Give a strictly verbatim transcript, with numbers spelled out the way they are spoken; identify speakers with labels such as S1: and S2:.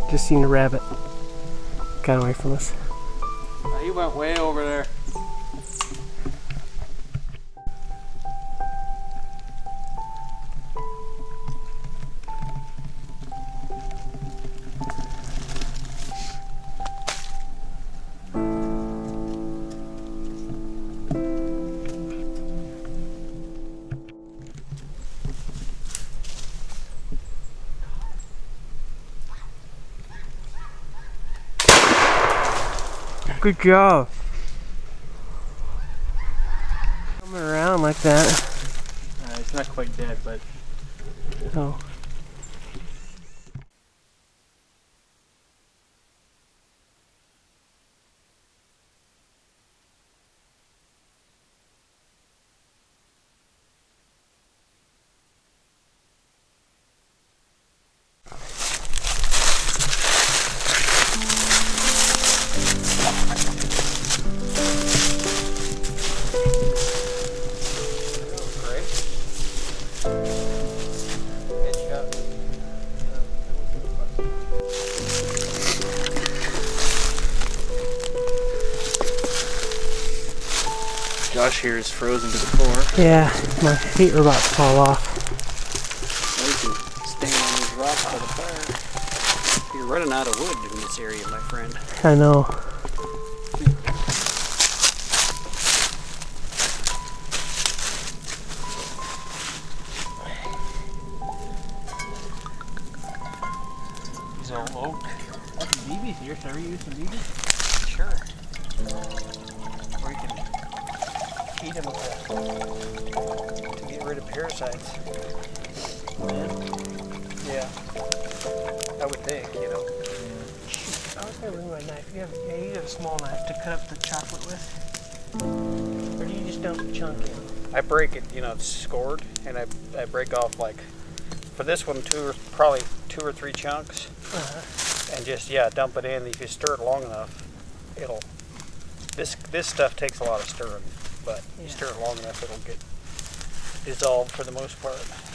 S1: Just seen a rabbit. Got away from us.
S2: Uh, he went way over there.
S1: Good job. Coming around like that.
S2: Uh, it's not quite dead, but.
S1: Oh.
S2: Josh here is frozen to the floor.
S1: Yeah, my feet are about to fall off.
S2: You can stand on these rocks by the fire. You're running out of wood in this area, my friend.
S1: I know.
S2: These old oak.
S1: That's some B Bs here. Should I reuse some B Bs?
S2: Sure. Or you can heat them to, to get rid of parasites.
S1: Yeah.
S2: Yeah. I would think, you know.
S1: I was gonna bring my knife. You have, yeah, you have a small knife to cut up the chocolate with. Or do you just dump the chunk in?
S2: I break it, you know, it's scored, and I, I break off like, for this one, two or probably two or three chunks.
S1: Uh-huh.
S2: And just, yeah, dump it in. If you stir it long enough, it'll, this this stuff takes a lot of stirring, but
S1: Yeah.
S2: you stir it long enough, it'll get dissolved for the most part.